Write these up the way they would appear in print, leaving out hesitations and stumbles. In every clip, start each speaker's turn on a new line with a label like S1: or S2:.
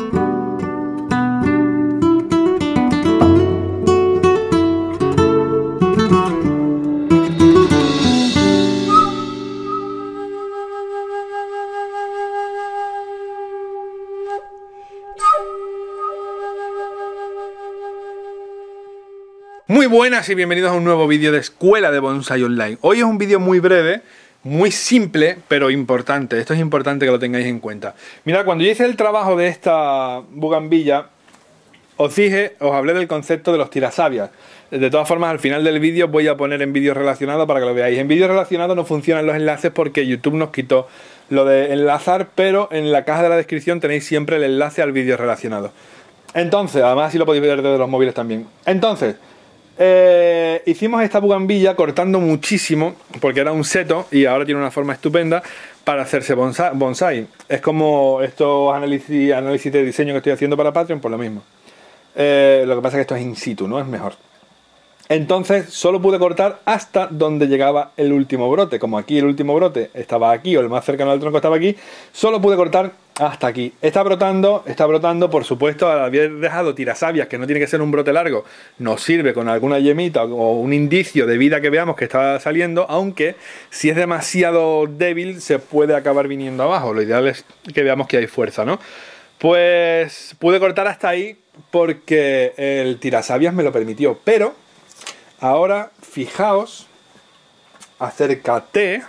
S1: Muy buenas y bienvenidos a un nuevo vídeo de Escuela de Bonsai Online. Hoy es un vídeo muy breve, muy simple, pero importante. Esto es importante que lo tengáis en cuenta. Mirad, cuando yo hice el trabajo de esta bugambilla, os hablé del concepto de los tirasabias. De todas formas, al final del vídeo voy a poner en vídeos relacionados para que lo veáis. En vídeos relacionados no funcionan los enlaces porque YouTube nos quitó lo de enlazar, pero en la caja de la descripción tenéis siempre el enlace al vídeo relacionado. Entonces, además así lo podéis ver desde los móviles también. Entonces, hicimos esta bugambilla cortando muchísimo porque era un seto y ahora tiene una forma estupenda para hacerse bonsai. Es como estos análisis de diseño que estoy haciendo para Patreon, por lo mismo. Lo que pasa es que esto es in situ, ¿no? Es mejor. Entonces solo pude cortar hasta donde llegaba el último brote. Como aquí el último brote estaba aquí, o el más cercano al tronco estaba aquí, solo pude cortar hasta aquí. Está brotando, por supuesto. Al haber dejado tirasabias, que no tiene que ser un brote largo, nos sirve con alguna yemita o un indicio de vida que veamos que está saliendo, aunque si es demasiado débil se puede acabar viniendo abajo. Lo ideal es que veamos que hay fuerza, ¿no? Pues pude cortar hasta ahí porque el tirasabias me lo permitió, pero ahora fijaos, acércate,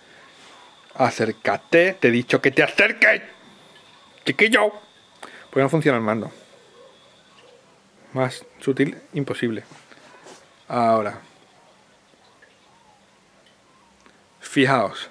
S1: te he dicho que te acerques, chiquillo, pues no funciona el mando, más sutil, imposible. Ahora, fijaos,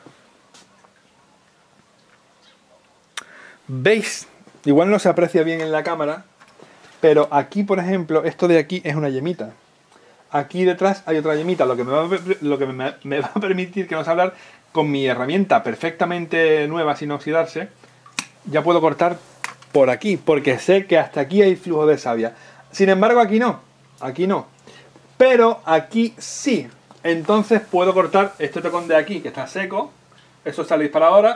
S1: ¿veis? Igual no se aprecia bien en la cámara, pero aquí, por ejemplo, esto de aquí es una yemita. Aquí detrás hay otra yemita, lo que me va a permitir que nos hablar con mi herramienta perfectamente nueva sin oxidarse. Ya puedo cortar por aquí, porque sé que hasta aquí hay flujo de savia. Sin embargo, aquí no, pero aquí sí. Entonces puedo cortar este tocón de aquí, que está seco. Eso sale para ahora.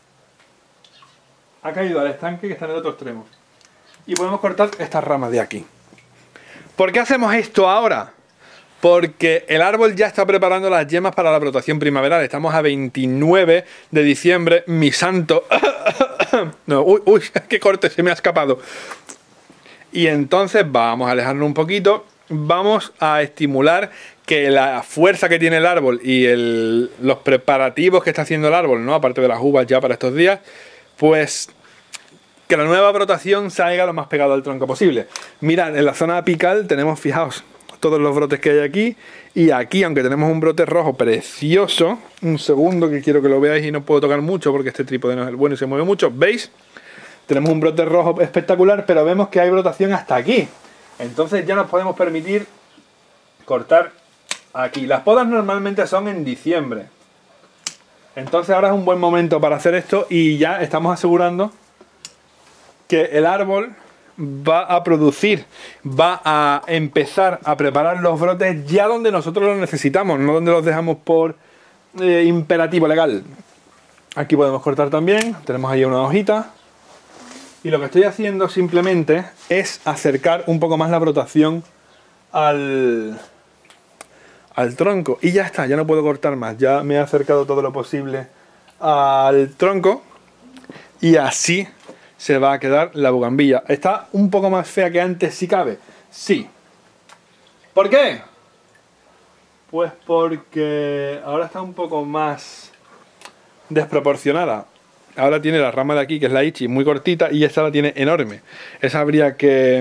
S1: Ha caído al estanque que está en el otro extremo. Y podemos cortar estas ramas de aquí. ¿Por qué hacemos esto ahora? Porque el árbol ya está preparando las yemas para la brotación primaveral. Estamos a 29 de diciembre, mi santo. No, uy, qué corte, se me ha escapado. Y entonces vamos a alejarnos un poquito. Vamos a estimular que la fuerza que tiene el árbol y los preparativos que está haciendo el árbol, ¿no? Aparte de las uvas ya para estos días, pues que la nueva brotación salga lo más pegado al tronco posible. Mirad, en la zona apical tenemos, fijaos, todos los brotes que hay aquí, y aquí, aunque tenemos un brote rojo precioso, un segundo que quiero que lo veáis y no puedo tocar mucho porque este trípode no es el bueno y se mueve mucho, ¿veis? Tenemos un brote rojo espectacular, pero vemos que hay brotación hasta aquí. Entonces ya nos podemos permitir cortar aquí. Las podas normalmente son en diciembre. Entonces ahora es un buen momento para hacer esto y ya estamos asegurando que el árbol va a producir, va a empezar a preparar los brotes ya donde nosotros los necesitamos, no donde los dejamos por imperativo legal. Aquí podemos cortar también, tenemos ahí una hojita. Y lo que estoy haciendo simplemente es acercar un poco más la brotación al tronco. Y ya está, ya no puedo cortar más, ya me he acercado todo lo posible al tronco. Y así se va a quedar la bugambilla. Está un poco más fea que antes, si cabe. Sí. ¿Por qué? Pues porque ahora está un poco más desproporcionada. Ahora tiene la rama de aquí, que es la ichi, muy cortita, y esta la tiene enorme. Esa habría que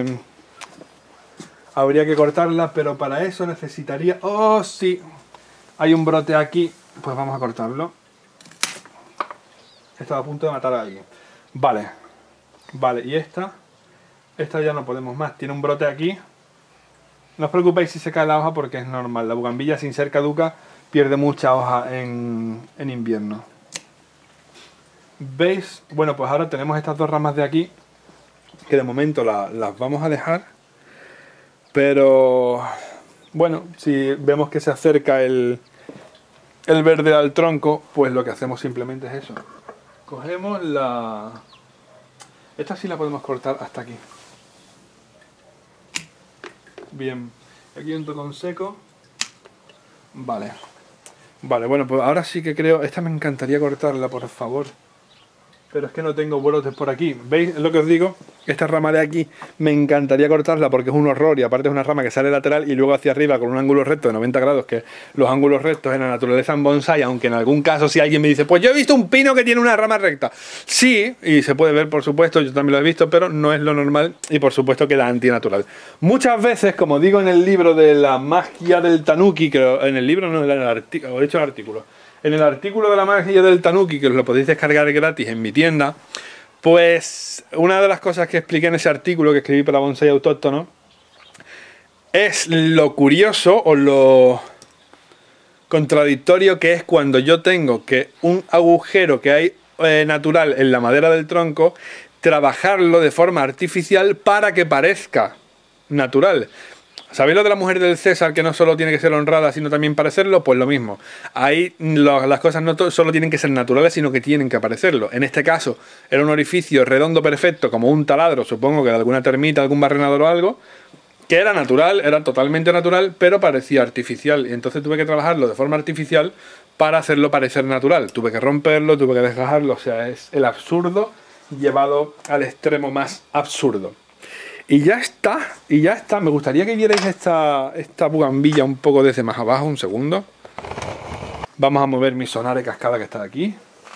S1: cortarla, pero para eso necesitaría... ¡Oh, sí! Hay un brote aquí, pues vamos a cortarlo. Estaba a punto de matar a alguien. Vale. Vale, y esta ya no podemos más, tiene un brote aquí. No os preocupéis si se cae la hoja porque es normal. La bugambilla, sin ser caduca, pierde mucha hoja en invierno. ¿Veis? Bueno, pues ahora tenemos estas dos ramas de aquí, que de momento las vamos a dejar. Pero bueno, si vemos que se acerca el verde al tronco, pues lo que hacemos simplemente es eso. Cogemos Esta sí la podemos cortar hasta aquí. Bien, aquí un tocón seco. Vale. Vale, bueno, pues ahora sí que creo... Esta me encantaría cortarla, por favor. Pero es que no tengo brotes por aquí. ¿Veis lo que os digo? Esta rama de aquí me encantaría cortarla porque es un horror y aparte es una rama que sale lateral y luego hacia arriba con un ángulo recto de 90 grados, que los ángulos rectos en la naturaleza en bonsai, aunque en algún caso si alguien me dice, pues yo he visto un pino que tiene una rama recta. Sí, y se puede ver, por supuesto, yo también lo he visto, pero no es lo normal y por supuesto queda antinatural. Muchas veces, como digo en el libro de la magia del tanuki, creo, en el libro no, en el artículo, he hecho el artículo. En el artículo de la magia del tanuki, que os lo podéis descargar gratis en mi tienda, pues una de las cosas que expliqué en ese artículo que escribí para Bonsai Autóctono es lo curioso o lo contradictorio que es cuando yo tengo que un agujero que hay natural en la madera del tronco, trabajarlo de forma artificial para que parezca natural. ¿Sabéis lo de la mujer del César, que no solo tiene que ser honrada, sino también parecerlo? Pues lo mismo. Ahí las cosas no solo tienen que ser naturales, sino que tienen que parecerlo. En este caso, era un orificio redondo perfecto, como un taladro, supongo que de alguna termita, algún barrenador o algo, que era natural, era totalmente natural, pero parecía artificial. Y entonces tuve que trabajarlo de forma artificial para hacerlo parecer natural. Tuve que romperlo, tuve que desgajarlo. O sea, es el absurdo llevado al extremo más absurdo. Y ya está, y ya está. Me gustaría que vierais esta bugambilla un poco desde más abajo, un segundo. Vamos a mover mi sonar de cascada que está aquí.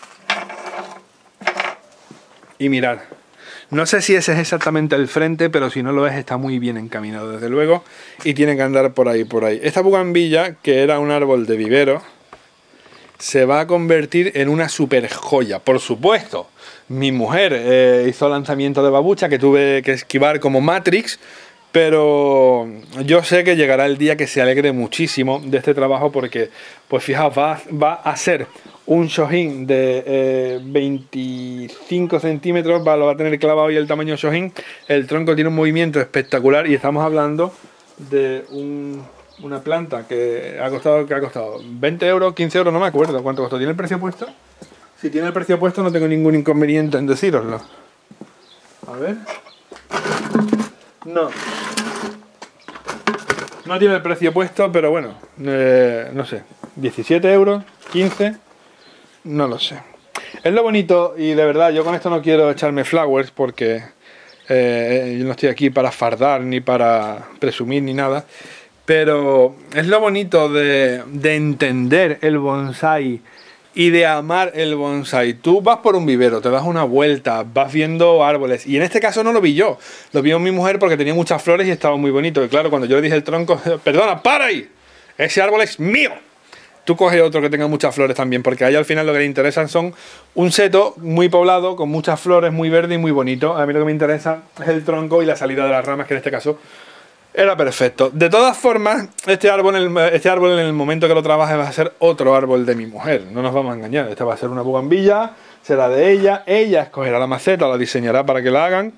S1: Y mirad, no sé si ese es exactamente el frente, pero si no lo es, está muy bien encaminado, desde luego. Y tiene que andar por ahí, por ahí. Esta bugambilla, que era un árbol de vivero, se va a convertir en una super joya, por supuesto. Mi mujer hizo lanzamiento de babucha que tuve que esquivar como Matrix, pero yo sé que llegará el día que se alegre muchísimo de este trabajo porque, pues fijaos, va a ser un shohin de 25 centímetros, lo va a tener clavado y el tamaño shohin. El tronco tiene un movimiento espectacular y estamos hablando de una planta que ha costado 20 euros, 15 euros, no me acuerdo cuánto costó. ¿Tiene el precio puesto? Si tiene el precio puesto no tengo ningún inconveniente en decíroslo. A ver. No tiene el precio puesto, pero bueno, no sé, 17 euros, 15, no lo sé. Es lo bonito y de verdad yo con esto no quiero echarme flowers porque yo no estoy aquí para fardar ni para presumir ni nada. Pero es lo bonito de entender el bonsai y de amar el bonsai. Tú vas por un vivero, te das una vuelta, vas viendo árboles. Y en este caso no lo vi yo, lo vio mi mujer porque tenía muchas flores y estaba muy bonito. Y claro, cuando yo le dije el tronco, perdona, para ahí, ese árbol es mío. Tú coges otro que tenga muchas flores también, porque a ella al final lo que le interesan son un seto muy poblado, con muchas flores, muy verde y muy bonito. A mí lo que me interesa es el tronco y la salida de las ramas, que en este caso era perfecto. De todas formas, este árbol en el momento que lo trabaje va a ser otro árbol de mi mujer. No nos vamos a engañar. Esta va a ser una bugambilla, será de ella. Ella escogerá la maceta, la diseñará para que la hagan.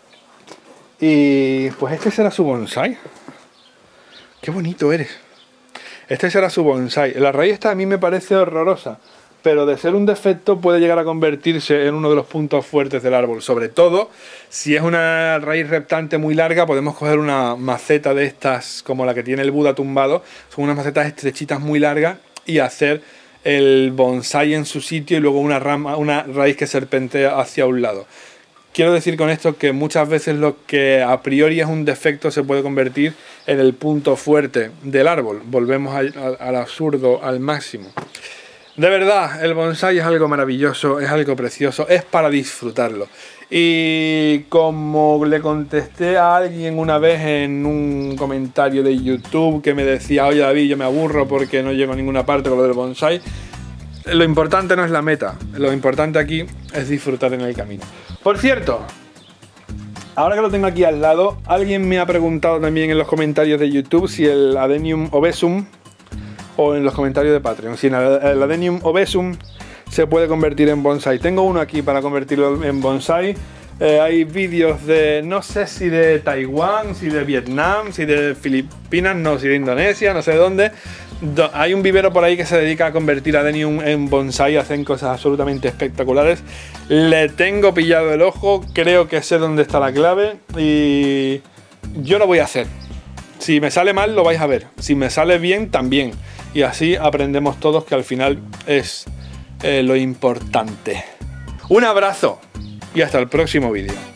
S1: Y pues este será su bonsai. Qué bonito eres. Este será su bonsai. La raíz esta a mí me parece horrorosa, pero de ser un defecto puede llegar a convertirse en uno de los puntos fuertes del árbol. Sobre todo, si es una raíz reptante muy larga, podemos coger una maceta de estas, como la que tiene el Buda tumbado. Son unas macetas estrechitas muy largas y hacer el bonsai en su sitio y luego una raíz que serpentea hacia un lado. Quiero decir con esto que muchas veces lo que a priori es un defecto se puede convertir en el punto fuerte del árbol. Volvemos al absurdo, al máximo. De verdad, el bonsai es algo maravilloso, es algo precioso, es para disfrutarlo. Y como le contesté a alguien una vez en un comentario de YouTube que me decía, oye David, yo me aburro porque no llego a ninguna parte con lo del bonsai, lo importante no es la meta, lo importante aquí es disfrutar en el camino. Por cierto, ahora que lo tengo aquí al lado, alguien me ha preguntado también en los comentarios de YouTube si el Adenium obesum, o en los comentarios de Patreon, si el Adenium obesum se puede convertir en bonsai. Tengo uno aquí para convertirlo en bonsai. Hay vídeos de, no sé si de Taiwán, si de Vietnam, si de Filipinas, no, si de Indonesia, no sé de dónde, Hay un vivero por ahí que se dedica a convertir adenium en bonsai, hacen cosas absolutamente espectaculares. Le tengo pillado el ojo, creo que sé dónde está la clave y yo lo voy a hacer. Si me sale mal lo vais a ver, si me sale bien también. Y así aprendemos todos, que al final es lo importante. Un abrazo y hasta el próximo vídeo.